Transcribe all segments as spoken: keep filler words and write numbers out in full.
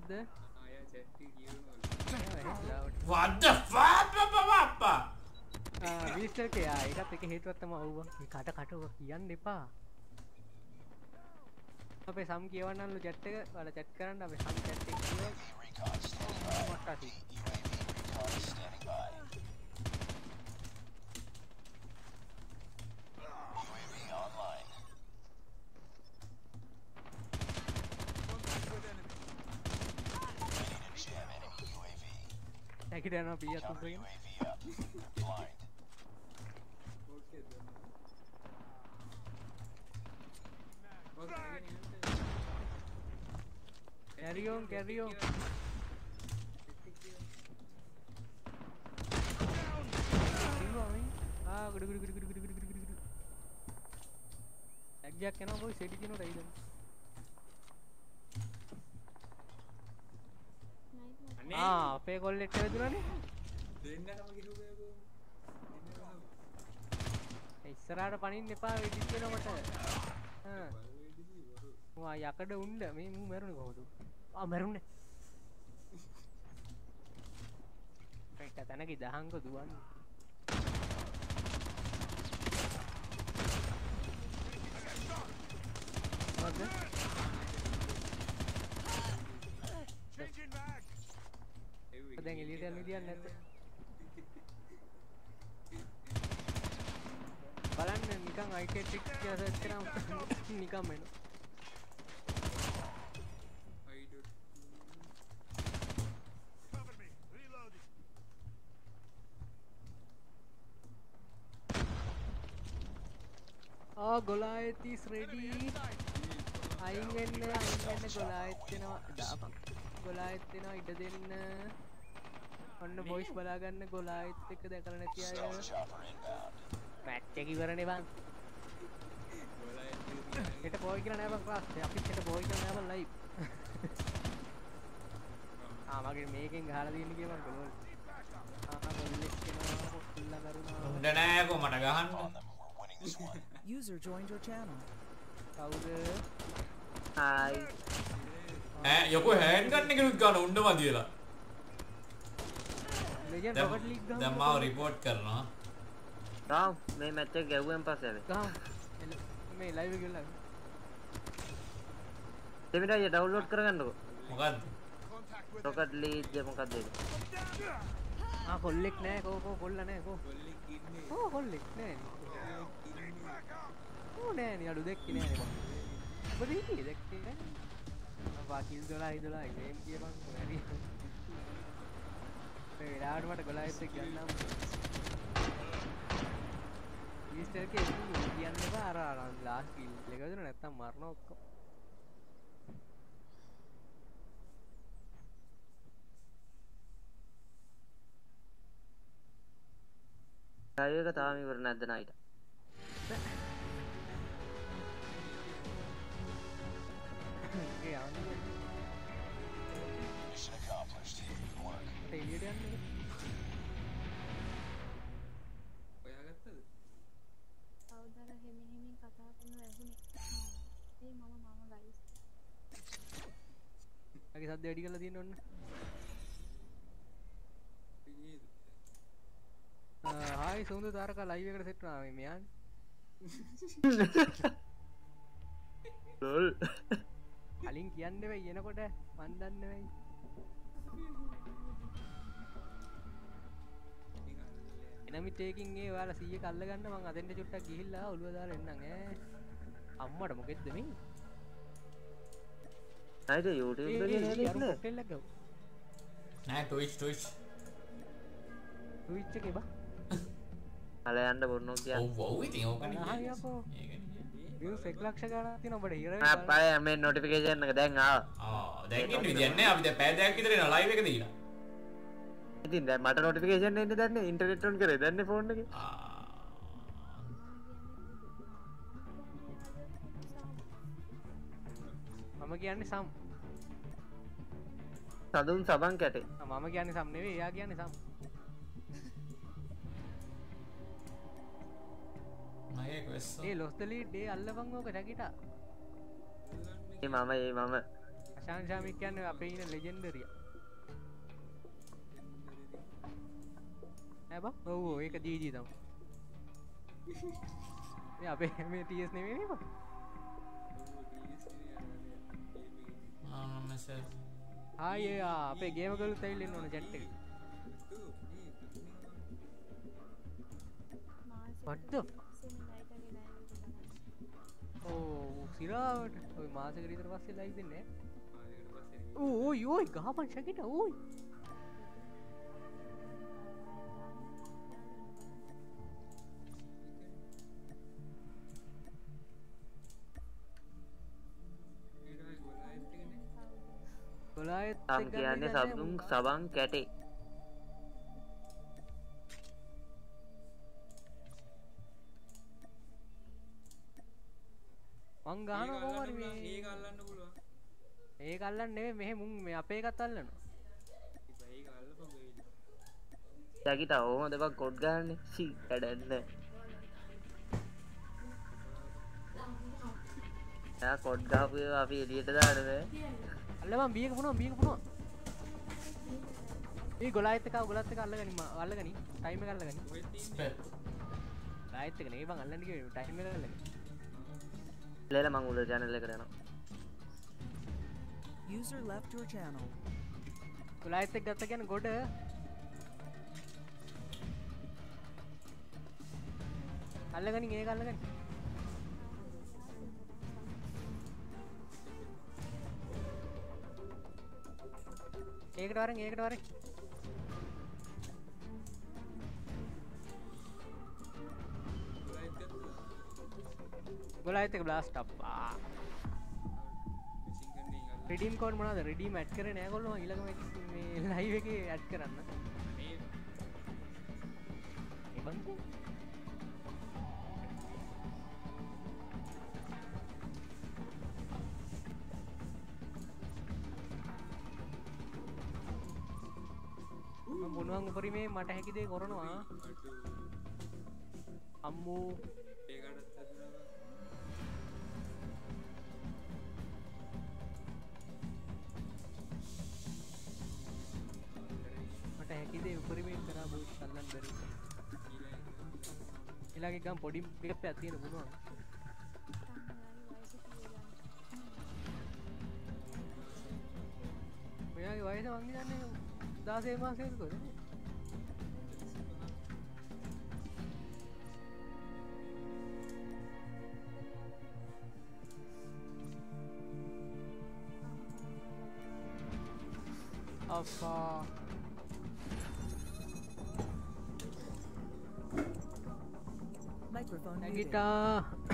මොකද්ද? ආය chat එක කියවනවා. What the fuck papa? ආ මිස්ටර් කේ ආ ඒකත් එක හේතුවක් තමයි වුණා. මේ කට කට ඔක කියන්න එපා. අපේ සම් කියවන්නලු chat එක. ඔයාලා chat කරන්න අපේ සම් chat එක කියවන්න. මොකක්ද? Take it down, be at the brain. Carry on, carry on. Ah, good, good, good, good, good, good, good, good. Exact, can I go? Say it, you know, right? Ah, අපේ කොල්ලෙක්ට වැදුනානේ. දෙන්නටම කිව්වේකෝ. ඉස්සරහට පනින්න එපා වෙඩිස් වෙනවා මට. හා. මම යකඩ උණ්ඩ මේ මූ මැරුණේ කොහොමද? ආ මැරුණේ. ඒක තනක දහංග දුවන්නේ. මොකද? දැන් එළියට යන්න විදියක් නැද්ද? බලන්න නිකන් අයිටෙක් ටික් කියලා සර්ච් කරාම නිකන් එනවා. ආ ගොලායත් is ready. අයින් වෙන්න අයින් වෙන්න ගොලායත් වෙනවා. දාපන්. ගොලායත් වෙනවා ඉඩ දෙන්න. ඔන්න වොයිස් බලා ගන්න ගොලායත් එක්ක දැකලා නැති අය. මැච් එක ඉවරනේ බං. හෙට බෝයි කියලා නෑ බං ක්ලාස්. අපිත් හෙට බෝයි කියලා නෑ බං ලයිව්. ආ මගේ මේකෙන් ගහලා දෙන්න කියලා මං ගොල්. ආ ගොල්ලෙක් කෙනා කොල්ලා කරුණා. හොඳ නෑ කො මට ගහන්න. User joined your channel. කවුද? Hi. ඈ යකෝ හෑන්ඩ් ගන්න එකනුත් ගන්න උණ්ඩ මදියලා. මෙජර් රොකට් ලීග් ගහමු. දැන් මාව රිපෝට් කරනවා. තාම මේ මැච් එක ගැව්වෙන් පස්සේ ආවේ. ගහමු. මේ ලයිව් එක ගිහලා. දෙමිට අය ඩවුන්ලෝඩ් කරගන්නකො. මොකද්ද? රොකට් ලීග් මොකක්ද ඒක? ආ කොල්ලෙක් නෑ කෝ කෝ කොල්ල නෑ කෝ. කොල්ලෙක් ඉන්නේ. ඕ කොල්ලෙක් නෑ. ඕ නෑ නේ අඩු දෙක්කේ නෑනේ බං. ඔබ දෙකේ දෙක්කේ නෑ. වාකිල් දොළහයි දොළහයි ගේම් කියපන් හරි. ඒ වෙලාවට මට ගොලායත් එක්ක ගන්නම්. මිස්ටර් කේ කියන්න එපා අර අර ලාස්ට් කිල් එක දුන්න නැත්තම් මරන ඔක්කොම. ලයිව් එක තාම ඉවර නැද්ද නයිට? ඒ ආන්නේ. Mission accomplished. Good work. එළියට යන්නේ. ඔයාගත්තද? කවුදර හිමි හිමි කතා කරන ඇහුනේ. ඒ මම මම ගයිස්. අගේ සද්ද වැඩි කරලා තියෙන්න ඕන. හායි සුන්දර තාරකා ලයිව් එකට සෙට් වුණා මේ මෙයානේ. ලොල්. කලින් කියන්න වෙයි එනකොට මන් දන්නේ වෙයි. එනමි ටේකින් ඒ ඔයාලා සීය කල්ල ගන්න මං අතෙන්ට චුට්ටක් ගිහිල්ලා ඔළුව දාලා එන්නම් ඈ. අම්මට මොකෙද්ද මේ? නයිද YouTube එකේ නේද ඉන්නේ? ටෙල්ලක් ගව. නෑ Twitch Twitch. Twitch එකේ බා. අල යන්න බොන්නෝ කියන්නේ. ඔව් ඔව් ඉතින් ඕකනේ. ආ යකෝ. views එක ලක්ෂ ගණන් තියෙන ඔබට හිර වෙනවා. අප්පයි මේ notification එක දැන් ආවා. ආ දැන් ඉන්න විදියක් නෑ අපි දැන් පැය දෙකක් විතර එනවා ලයිව් එක දීලා. ඉතින් දැන් මට notification එන්නේ දැන් නේ ඉන්ටර්නෙට් on කරේ දැන් නේ ෆෝන් එකේ. මම කියන්නේ සම්. සදුන් සබන් කැටේ. මම කියන්නේ සම් නෙවෙයි එයා කියන්නේ සම්. මගේ ක්වෙස්ට් ඒ ලොස් ද ලීඩ් ඒ අල්ලපන් ඕක රැකිට. ඒ මම ඒ මම ශාන් ශාමික් කියන්නේ අපේ ඉන්න ලෙජෙන්ඩරි ඈ බා ඔව් ඔව් ඒක ජීජී තමයි මේ අපේ මේ ටීඑස් නෙමෙයි නේ බා ආ මෙසේජ් ආයේ අපේ ගේම ගලුත් ඇවිල්ලා ඉන්න ඕන chat එකේ what the ඕ සිරාවට ඔය මාසෙකට විතර පස්සේ ලයිව් දෙන්නේ ඈ ඕ ඔයි ඔයි ගහපන් ෂකිට ඕයි ගොලායත් සම් කියන්නේ සබුන් සබන් කැටේ මං ගහනවා කොහොමද මේ ඒක අල්ලන්න පුළුවන් ඒක අල්ලන්න නෙමෙයි මෙහෙ මුන් මේ අපේ එකත් අල්ලනවා ඉතින් ඒක අල්ලපන් වෙයිද ෂකිට ඕමද බං කොඩ් ගහන්නේ සී වැඩන්නේ යා කොඩ් ගහපු ඒවා අපි එළියට දාන්නේ අල්ලපන් බීක පුනවා බීක පුනවා මේ ගොලායත් එක ගොලත් එක අල්ලගනි අල්ලගනි ටයිම් එක අල්ලගනි ගායත් එක නේ බං අල්ලන්න කිව්වේ ටයිම් එක අල්ලගනි ලේලා මං උඩ channel එකට යනවා User left your channel. ගොලායත් එක ගත්ත කියන්නේ ගොඩ අල්ලගනි ඒක අල්ලගනි ඒකට වරෙන් ඒකට වරෙන් ගොලායත් එක බ්ලාස්ට් අප්පා රිඩීම් කෝඩ් මොනවද රිඩීම් ඇඩ් කරේ නෑ කොල්ලෝ ඊළඟ මේ ලයිව් එකේ ඇඩ් කරන්න මේ ඒ බං මම මොනවා උපරිමේ මට හැකි දේ කරනවා අම්මෝ ඒකටත් හදුනා මට හැකි දේ උපරිමේ කරා බෝ සල්ලන් බැරි ඊළඟ ගම් පොඩි එකක් තියෙන මොනවා මෙයාගේ වයස මං හිතන්නේ දාසේ මාසෙක කොහෙද අප්පා Microphone muted. නැගිටා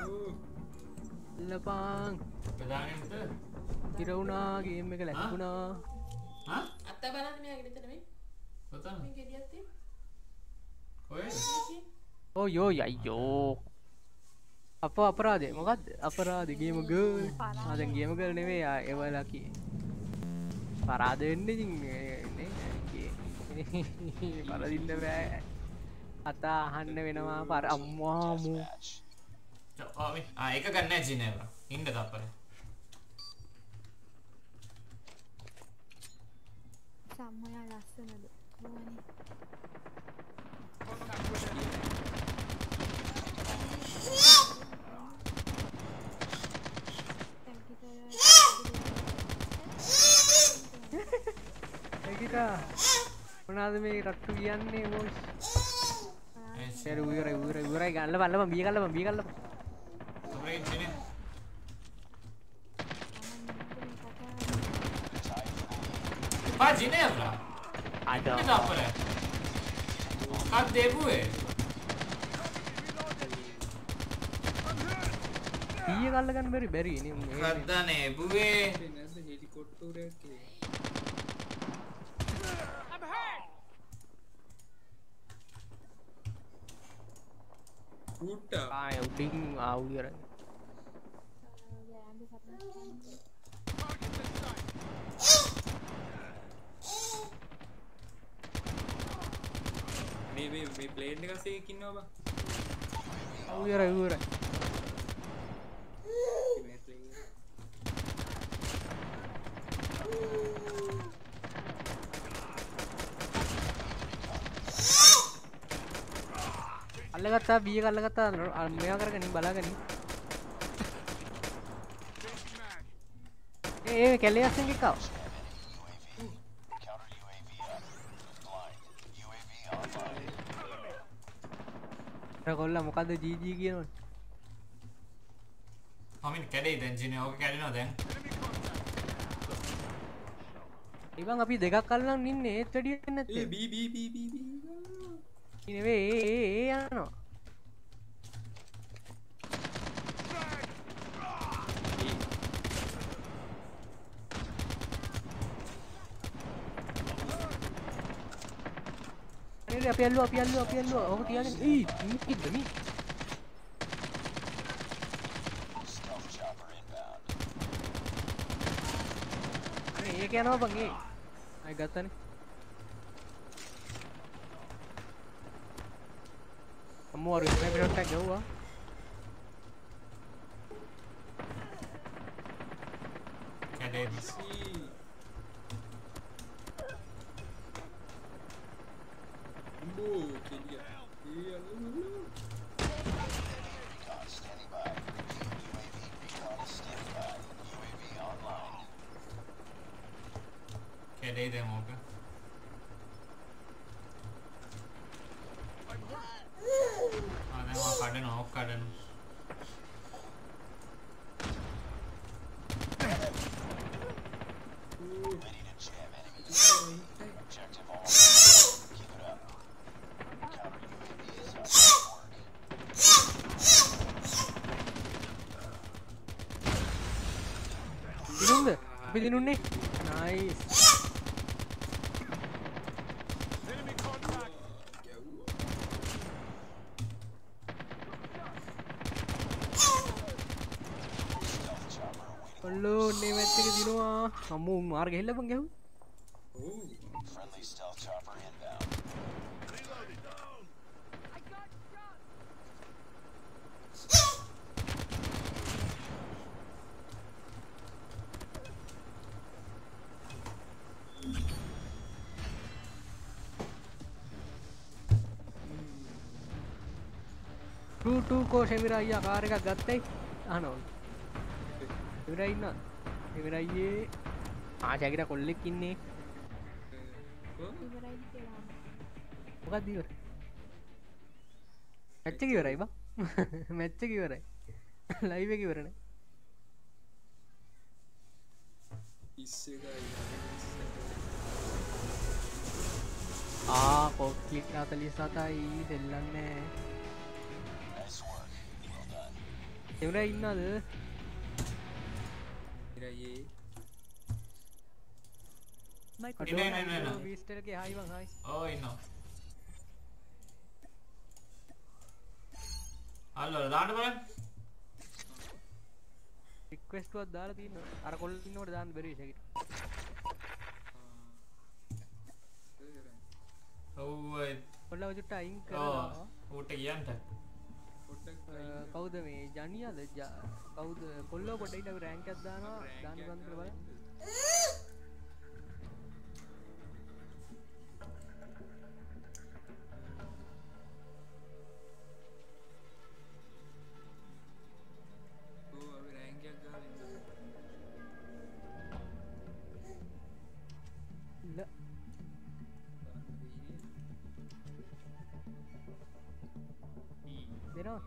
ලපං බදාගෙනද ඉරවුනා ගේම් එක ලැබුණා හා අත්ත බලන්න මෙයාගේ මෙතන මේ කොතන මේ ගෙඩියක් තියෙන කොහෙද ඕ යෝ අයියෝ අප අපරාධේ මොකක්ද අපරාධ ගේම ගර්ල් ආ දැන් ගේම ගර්ල් නෙවෙයි ආ ඒවලා කී පරාද වෙන්න ඉතින් නේ පරදින්න බෑ අතා අහන්න වෙනවා පර අම්මා මූ ආ ඒක ගන්න නැහැ ජිනේව ඉන්න තප්පරේ සම්මයා ලස්සනද ඕනේ ඒකිතා මොනවාද මේ රට්ටු කියන්නේ බොස් සර් උයර උයර උයරයි ගන්න බලන්න බී ගන්න බී ගන්න තොරේ ජිනේ ආ ජිනේව අද තප්පරේ මොකක්ද දෙබුවේ ඊය ගල්ල ගන්න බැරි බැරි නේ මොකක්ද නෙබුවේ නැද්ද හෙලිකොප්ටරයක් කියලා ඌට්ටා ආය උඩින් ආ උයර මේ මේ මේ ප්ලේන් එක සේක ඉන්නවා බං උයර උයර මේ ප්ලේන් අල්ලගත්තා බී එක අල්ලගත්තා මේවා කරගෙන බලාගෙන ඒ ඒ කැලේ අස්සෙන් එක්කව කොල්ලා මොකද්ද ජීජී කියනවනේ අමින් කැඩේ දැන් ජිනේ ඕක කැඩෙනවා දැන් ඉතින් අපි දෙකක් අල්ලන් ඉන්නේ ඒත් වැඩි වෙන්නේ නැත්තේ ඒ බී බී බී බී බී නෙවෙයි ඒ ඒ ඒ යනවා අනේ අපි අල්ලුවා අපි අල්ලුවා අපි අල්ලුවා ඔක තියාගෙන ඊ කිද්ද මී අනේ ඒක යනවා බං ඒ අය ගත්තනේ අම්මෝ අර ස්නයිපර් ෂොට් ගවුවා කැඩේ Oh, queria. Ia, não, não. Recon standing by. U A V recon standing by. U A V online. කැඩේ දැන් ඕක ආ දැන් ඔය කඩනවා ඔක් කඩනවා Ready to jam enemy. Objective almost. Keep it up. Counter U A V is on work. දිනුම්ද අපි දිනුන්නේ nice ඔල්ලෝ නේ match එක දිනුවා අම්මෝ මාර ගහලා බං ගැහුවා Friendly stealth chopper inbound. टू टू को शेमिरा අයියා කාර් එකක් ගත්තයි අහනවා शेमिरा ඉන්නවා शेमिरा අයියේ ආජාගිර කොල්ලෙක් ඉන්නේ ඉවරයි කියලා. මොකක්ද ඉවර මැච් එක ඉවරයි බා මැච් එක ඉවරයි ලයිව් එක ඉවර නෑ ඉස්සෙකයි ආ කොක්ලික් හතලිස් හතයි දෙල්ලන්නේ Nice work. Well done. शेमिरा ඉන්නවද ඉරයේ Microphone. නෑ නෑ නෑ බීස්ටල් එකේ හායි බං හායි ඕ ඉන්නවා හල්ලෝ දාන්න බලන්න රික්වෙස්ට් එකක් දාලා තියෙනවා අර කොල්ල ඉන්නකොට දාන්න බැරි විශේෂයට ඔව් ඒ කොල්ලව චුට්ට අයින් ඔව් කරලා ඌට කියන්න පොට්ටක් කවුද මේ ජනියද කවුද කොල්ලෝ පොඩ්ඩක් ඉන්න අපි රෑන්ක් එකක් දානවා දාන්න ගන්න කියලා බලන්න ඕ අපි රෑන්ක් එකක් ගහලා ඉන්නවා ඉන්න දෙනවා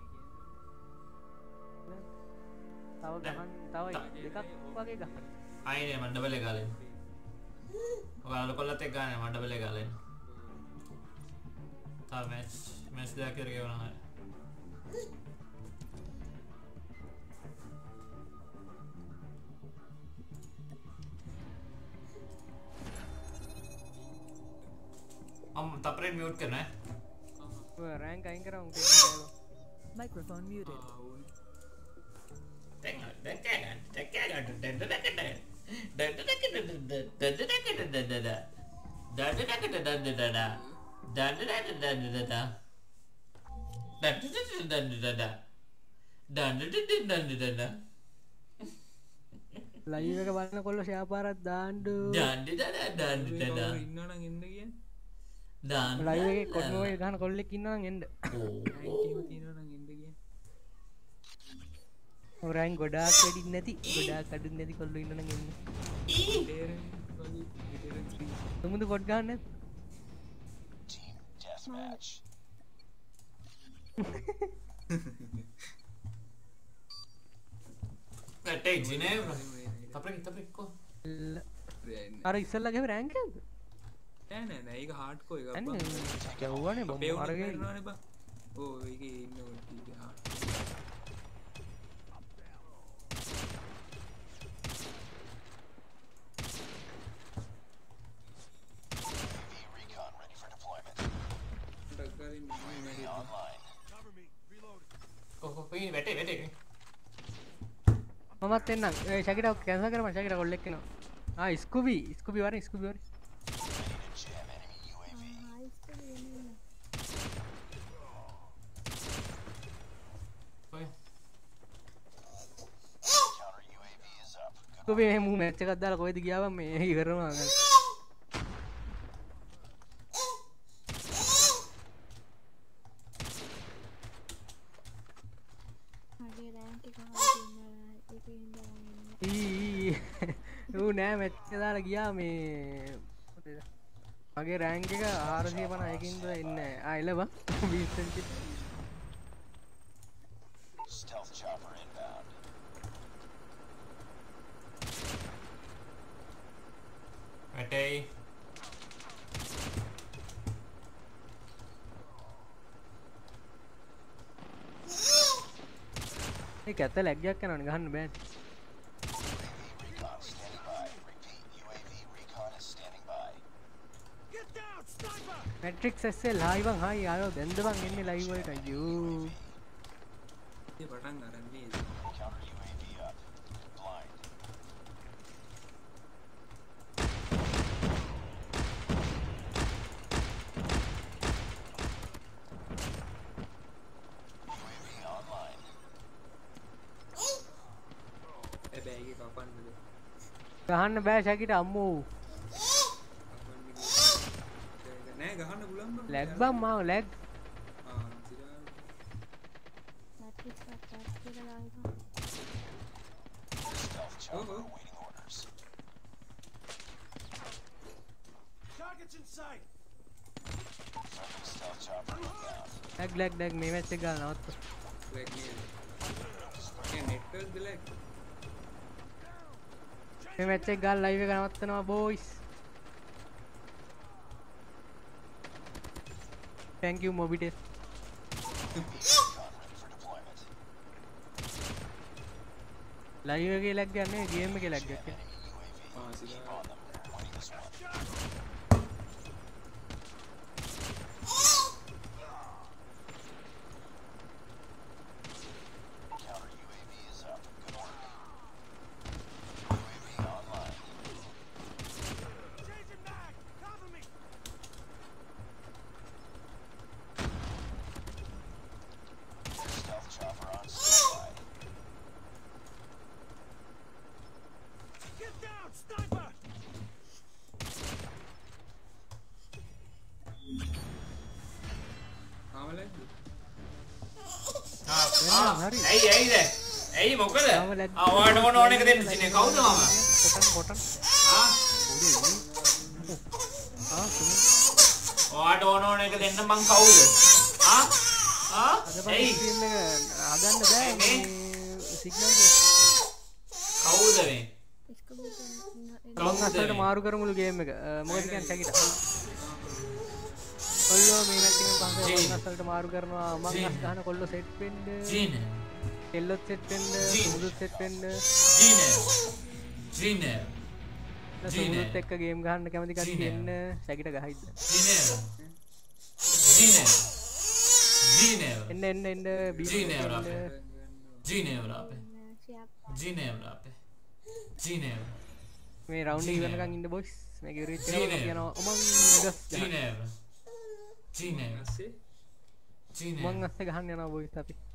තව ගහන්න තව දෙකක් වගේ ගහන්න ආයේ මණ්ඩපලේ ගාලෙන් ඔයාලා කොල්ලත් එක්ක ගානේ මණ්ඩපලේ ගාලෙන් තා මැච් මැච් දෙකක් කරගෙන යනවා हम तपरे म्यूट करना है ඔය රෑන්ක් අයින් කරා උන්ට Microphone muted. ලයිව් එක බලන කොල්ල ෂෙයා පාරක් දාන්න ඩන්ඩි ඩඩ ඩන්ඩි ඩඩ ඉන්නවනම් එන්න කියන්නේ දාන්න ලයිව් එකේ කොඩ්නෝ එක ගහන කොල්ලෙක් ඉන්නවා නම් එන්න. ඕ නයින්ටීම තියෙනවා නම් එන්න ගියා. ඔරයන් ගොඩාක් වැඩි නැති ගොඩාක් අඩු නැති කොල්ලෝ ඉන්න නම් එන්න. ඩේරන් වගේ ඩේරන් ත්‍රී. තුමුදු කොඩ් ගහන්න නැත්. Team deathmatch. වැටේ ජිනේව්‍රා තප්‍රේ තප්‍රේ කො අර ඉස්සල්ලා ගහේ රෑන්ක් එකද? නෑ නෑ නෑ ඒක හાર્ඩ්කෝ එකක් බං. අනේ ගැව්වනේ බොම් අරගෙන ඉන්නවනේ බං. ඕ ඒකේ ඉන්නකොට TV hard. Recon ready for deployment. ඩග්ගාරින් මම ඉන්නේ. Online. කො කො කොයි වැටේ වැටේ මමත් එන්නම්. ඒ ශකිරා කැන්සල් කරමු ශකිරා කොල්ලෙක් එනවා. ආ ස්කුබි ස්කුබි වරේ ස්කුබි වරේ. Ready to jam enemy U A V. ඔය Counter U A V is up. Good ස්කුබි මේ මූ මැච් එකක් දාලා කොහෙද ගියාම මේ ඉවරනවා ගන්න. මගේ රෑන්ක් එක හරියට ඉන්නවා. ඒකේ ඉඳලා මම ඊ ඌ නෑ මැච් එක දාලා ගියා මේ මොකද මගේ රෑන්ක් එක හාරසිය පනහකින්ද එන්නේ. ආ එළව විස්සන්ටි stealth chopper inbound. වැටේ ඒක ඇත්ත ලැග්ගයක් යනවනේ ගහන්න බෑනේ. Recon standing by. Repeat. U A V recon is standing by. Matrix S L hi බං හායි ආයෝ දැන්ද බං එන්නේ ලයිව් එකට අයියෝ. ඒ පටන් ගන්න මේ Counter U A V up. Blind. U A V online. හැබැයි ඒක කපන්නද ගහන්න බෑ ශකිට අම්මෝ. නෑ ගහන්න පුළුවන් බං. ලැග් බං මාව ලැග්. ආ තිරා මැට්‍රික්ස් එකක් ටැග් කියලා දාලා Stealth chopper Uh-oh. awaiting orders. Friendly stealth chopper inbound. Lag lag lag මේ මැච් එක ගාලා නවත්ත. ලැග් නේද ඒ නෙට්වර්ක් දෙලක් මේ මැච් එක ගාලා ලයිව් එක නවත්තනවා boys. thank you Mobites. Recon ready for deployment. Live එකේ ලැග් ගන්න නෙවෙයි ගේම් එකේ ලැග් එකක්. Enemy U A V. ආ තිරා On them. Winning this one. Counter U A V is up. Good work. U A V online. Stealth chopper on standby. ආම lag හරි. ඇයි ඇයිද ඇයි මොකද තාම ලැග්. අවාට මොන ඕන එක දෙන්න සිනේ කවුද මම කොටන් කොටන්. ආ ආ සුමි. ඔයාට ඕන ඕන එක දෙන්න මං කවුද ආ ආ අද පස්සේ ඇයි ස්ට්‍රීම් එක හදන්න බෑ මේ? මේ සිග්නල් එක. කවුද මේ ස්කූල් එකේ මං කවුද අස්සට මේ? මාරු කරමුළු ගේම් එක. අ, මොකද කියන්නේ ශකිට. කොල්ලෝ මේ මැච් එකෙන් පස්සේ ජීන්. මං අස්සට මාරු කරනවා. මං ජීන්. අස් ගහන කොල්ලෝ සෙට් වෙන්න. ජීන කෙල්ලොත් සෙට් වෙන්න. ජීන්. සුමුදුත් සෙට් වෙන්න. ජීන ජීන සුමුදුත් එක්ක ගේම් ගහන්න කැමති කට්ටිය ජීන්. එන්න ශකිට ගහයිද. ජීන ජීන ජීන එන්න එන්න එන්න බීබී ජීන් එන්න. එවලා. ජීන එවලාපේ ෂෙයා ජීන එවලාපේ ජීන මේ රවුන්ඩ් එක ජීන්. ඉවරනකන් ඉන්න බොයිස්. මේක ඉවර වෙච්ච ජීන්. ගමන් කියනවා ඔමන් ගස් ජීන ගහන්න. ජීන ඇස්සේ ජීන මං අස්සේ ගහන්න යනවා බොයිස් අපි.